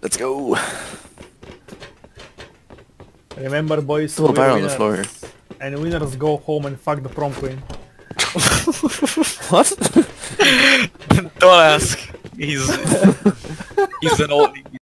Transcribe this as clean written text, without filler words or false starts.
Let's go. Remember, boys, Double we're barrel on the winners. floor. And winners go home and fuck the prom queen. What? Don't ask. He's an old